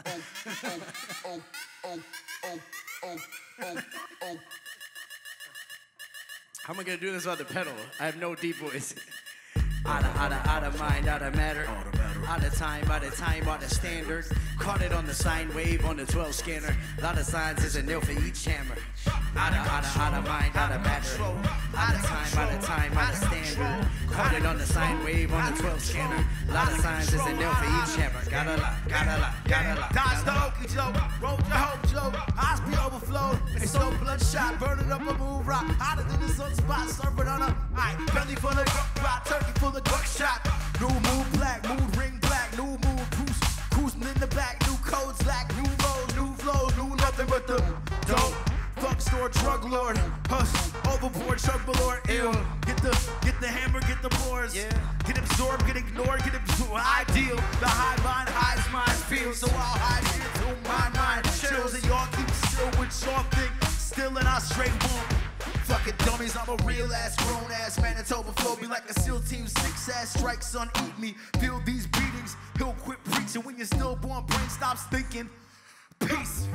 How am I gonna do this without the pedal? I have no deep voice. Out of mind, out of matter. Out of time, out of standard. Caught it on the sine wave on the 12 scanner. Lot of signs is a nil for each hammer. Out of mind, out of matter. Out of time, out of standard. Caught it on the sine wave on the 12 scanner. Lot of signs is a nil for each hammer. Got a lot. Dodge the hokey Joe, roll your hope Joe. Eyes be overflowed, it's so bloodshot. Burning up a move rock, hotter than the sunspot. Surfing on a belly full of rock, turkey full of buckshot. New mood black, mood ring black, new mood cruising in the back. New codes lack, new roads, new flows, new nothing but the dope. Fuck store, drug lord, hush, overboard, chug lord, ill. Get the hammer, get the boars. Yeah. Get absorbed, get ignored, get absorbed. Ideal. The high mind hides mine feels, so I'll hide here till my mind chills. And y'all keep still with y'all think still, and I straight won't. Fucking dummies, I'm a real ass, grown ass. Manitoba flow me like a SEAL Team 6 ass strike, son, eat me. Feel these beatings, he'll quit preaching when your stillborn brain stops thinking. Peace.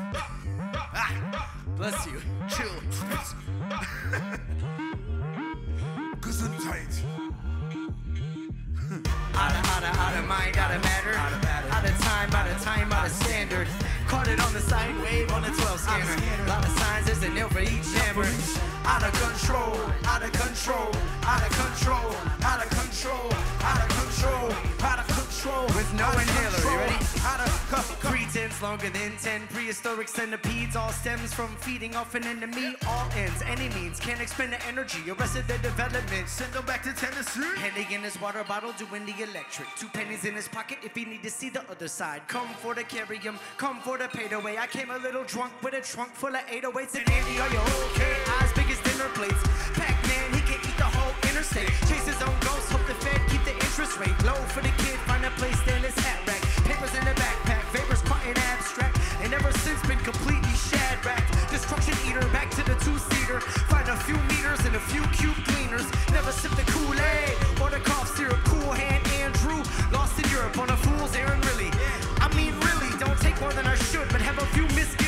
Bless you. Chill. Gesundheit. Out of mind, out of matter. Out of time, out of standard. Caught it on the sine wave on the 12 scanner. Lot of signs, there's a nail for each hammer. Out of control, out of control, out of control, out of control, out of control, out of control. With no inhaler, you ready? Pretense longer than 10 prehistoric centipedes. All stems from feeding off an enemy. All ends, any means can't expend the energy. Arrested their development. Send them back to Tennessee. Penny in his water bottle, doing the electric. 2 pennies in his pocket if he need to see the other side. Come for the carry him, come for the paid away. I came a little drunk with a trunk full of 808s. And Andy, are you okay? Eyes big as dinner plates. Pac-Man, he can eat the whole interstate. Chase his own ghost, hope the Fed keep the interest rate low for the kid. Find a place, stand his hat rack. Papers in the backpack, vapors caught in abstract. And ever since been completely shad-racked. Destruction eater, back to the 2-seater. Find a few meters and a few cube cleaners. Never sip the Kool-Aid or the cough syrup. Cool hand Andrew, lost in Europe on a fool's errand, really. I mean, really, don't take more than I should, but have a few misgivings.